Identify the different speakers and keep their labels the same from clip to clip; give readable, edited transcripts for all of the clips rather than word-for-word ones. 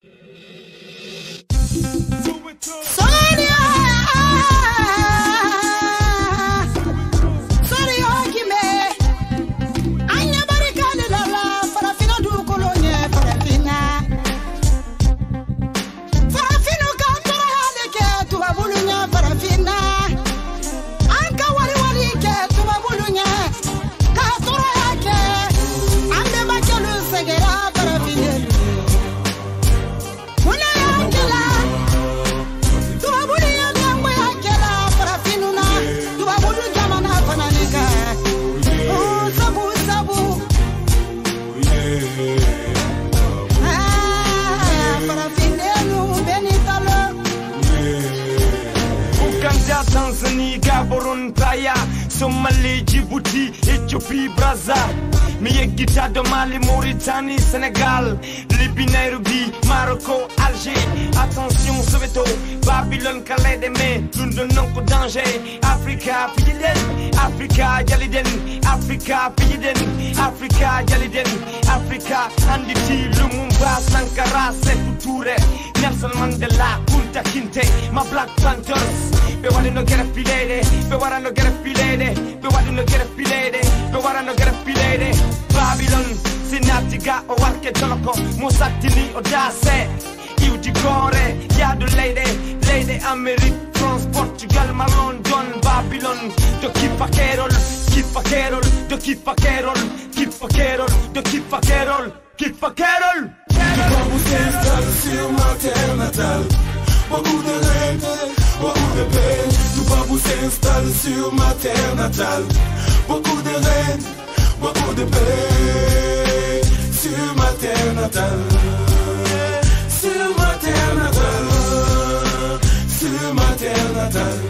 Speaker 1: Tanzanie, Gaborone, Praia, Somalie, Djibouti, Éthiopie, Brazza. Guita de Mali, Mauritanie, Sénégal, Libye, Nairobi, Marocco, Alger. Attention, Soweto, Babylone, Calais des Mers, nous donnons qu'au danger. Africa, Pididen, Africa, Yaliden, Africa, Pididen, Africa, Yaliden, Africa, Anditi, Lumumba, Sankara, Sékou Touré, Nelson Mandela, Kunta Kinte, ma Black Panthers. Be wanna no get a filete, be wanna no get a filete, be wanna no get a filete, be wanna no get a filete. Babylon, Sinatiga, o Arke Toloko, Mosatini, Odase, Iu di Gore, Yadu Lady, Amerique, France, Portugal, London, Babylon, de Kifa Kerol, Kifa Kerol, de Kifa Kerol, Kifa Kerol, de Kifa Kerol, Kifa Kerol.
Speaker 2: Vamos s'installer sur ma terre natale. Beaucoup de rêves, beaucoup de peine. Nous vamos s'installer sur ma terre natale. Beaucoup de rêves, beaucoup de peine. Sur ma terre natale. Sur ma terre natale. Sur ma terre natale.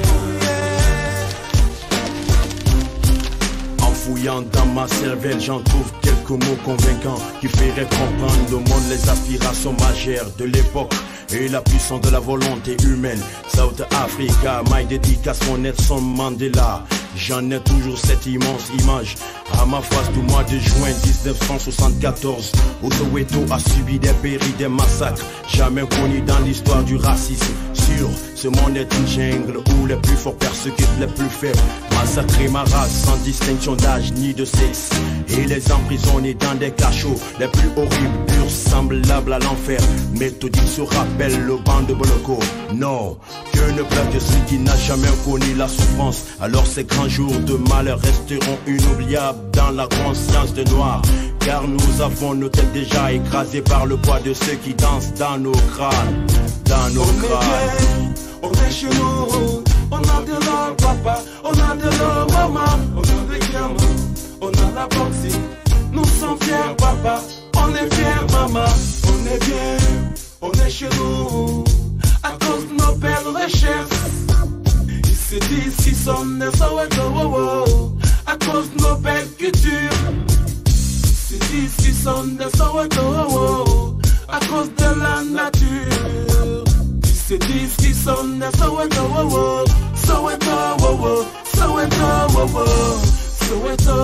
Speaker 3: Fouillant dans ma cervelle, j'en trouve quelques mots convaincants qui feraient comprendre le monde, les aspirations majeures de l'époque et la puissance de la volonté humaine. South Africa, my dédicace mon Nelson Mandela. J'en ai toujours cette immense image à ma face du mois de juin 1974 où Soweto a subi des périls, des massacres jamais connus dans l'histoire du racisme. Sur ce monde est une jungle où les plus forts persécutent les plus faibles. Massacrer ma race sans distinction d'âge ni de sexe et les emprisonner dans des cachots les plus horribles, purs, semblables à l'enfer. Méthodique se rappelle le banc de Boloko. Non, que ne pleuve que celui qui n'a jamais connu la souffrance. Alors ces grands jours de malheur resteront inoubliables dans la conscience des Noirs. Car nous avons nos têtes déjà écrasées par le poids de ceux qui dansent dans nos crânes. Dans nos crânes.
Speaker 2: On est chez nous, on a de l'or papa, on a de l'or maman, on a des diamants, on a la boxe. Nous sommes fiers papa, on est fiers maman, on est bien, on est chez nous, à cause de nos belles recherches. Ils se disent qu'ils sont des Soweto, à cause de nos belles cultures. Ils se disent qu'ils sont des Soweto, à cause de la nature. Ils se disent qu'ils sont des Soweto, Soweto, Soweto, Soweto,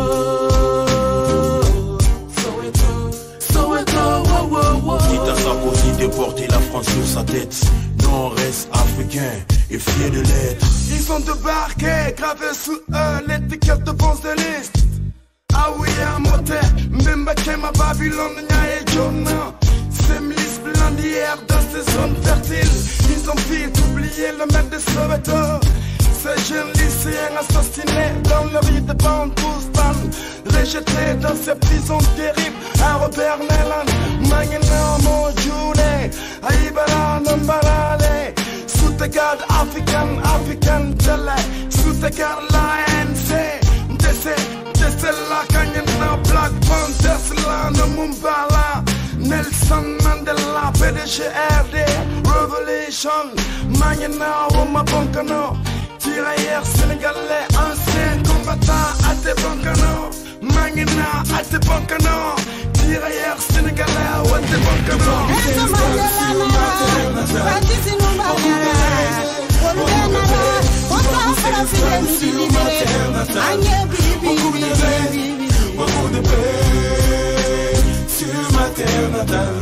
Speaker 2: Soweto.
Speaker 3: Quitte à sa position de porter la France sur sa tête, non, reste africain et fier de l'être.
Speaker 2: Ils ont débarqué, gravés sous eux l'étiquette de bons de liste. Ah oui, à monter, Mbemba Kema, Babylone, Nya et Jonah. Ces milices blandières dans ces zones fertiles. Ils ont vite oublié le maître de Soweto. Ces jeunes lycéens assassinés dans leur vie de Bantoustan, rejetés dans ces prisons terribles. À Robert Nelan, Magna Mojune, Aïbara Nambarale. Sous tes gardes African Tele, sous tes gardes l'ANC, DC la Kanyana, Black Panthers, la Mumbala. Nelson Mandela, PDGRD, Revolution, Magna Woma Bonkano, tirailleurs sénégalais, anciens combattants, à tes Bonkano, Magna à tes Bonkano, tirailleurs sénégalais, à tes Bonkano. Beaucoup de paix sur ma terre natale.